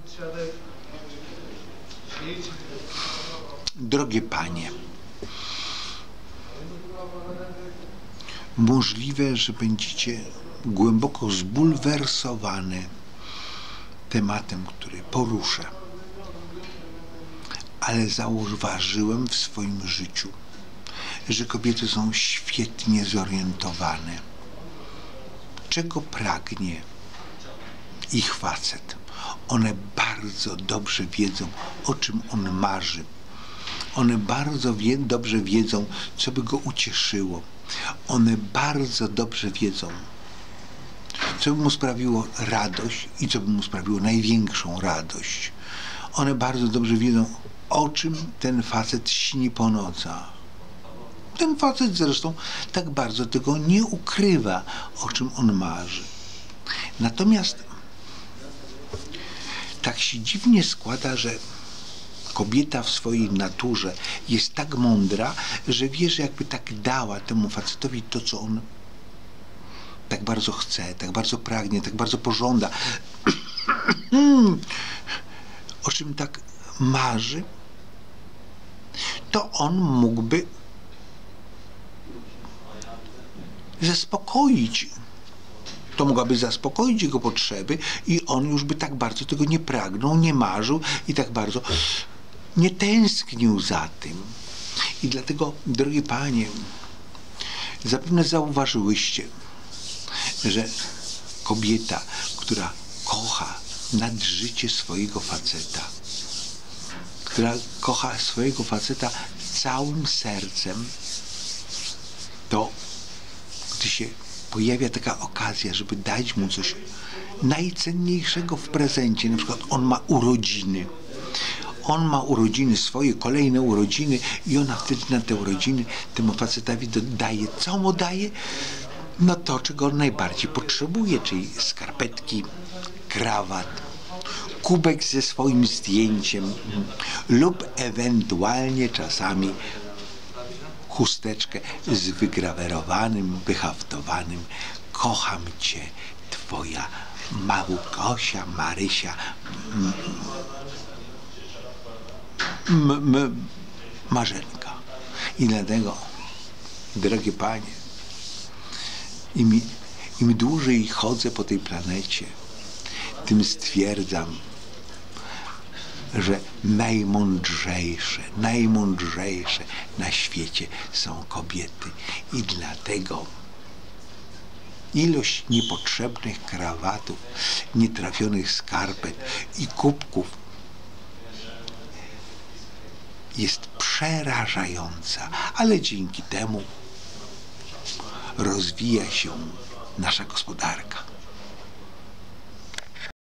Drogie panie, możliwe, że będziecie głęboko zbulwersowane tematem, który poruszę, ale zauważyłem w swoim życiu, że kobiety są świetnie zorientowane, czego pragnie ich facet. One bardzo dobrze wiedzą, o czym on marzy. One bardzo dobrze wiedzą, co by go ucieszyło. One bardzo dobrze wiedzą, co by mu sprawiło radość i co by mu sprawiło największą radość. One bardzo dobrze wiedzą, o czym ten facet śni po nocach. Ten facet zresztą tak bardzo tego nie ukrywa, o czym on marzy. Natomiast tak się dziwnie składa, że kobieta w swojej naturze jest tak mądra, że wie, że jakby tak dała temu facetowi to, co on tak bardzo chce, tak bardzo pragnie, tak bardzo pożąda, o czym tak marzy, to on mógłby zaspokoić. To mogłaby zaspokoić jego potrzeby i on już by tak bardzo tego nie pragnął, nie marzył i tak bardzo nie tęsknił za tym. I dlatego, drogie panie, zapewne zauważyłyście, że kobieta, która kocha nad życie swojego faceta, która kocha swojego faceta całym sercem, to gdy się pojawia taka okazja, żeby dać mu coś najcenniejszego w prezencie, na przykład on ma urodziny. On ma urodziny, swoje kolejne urodziny i ona wtedy na te urodziny temu facetowi daje, co mu daje? No to, czego on najbardziej potrzebuje, czyli skarpetki, krawat, kubek ze swoim zdjęciem lub ewentualnie czasami chusteczkę z wygrawerowanym, wyhaftowanym "Kocham cię, twoja Małgosia, Marysia, Marzenka". I dlatego, drogie panie, im dłużej chodzę po tej planecie, tym stwierdzam, że najmądrzejsze na świecie są kobiety. I dlatego ilość niepotrzebnych krawatów, nietrafionych skarpet i kubków jest przerażająca, ale dzięki temu rozwija się nasza gospodarka.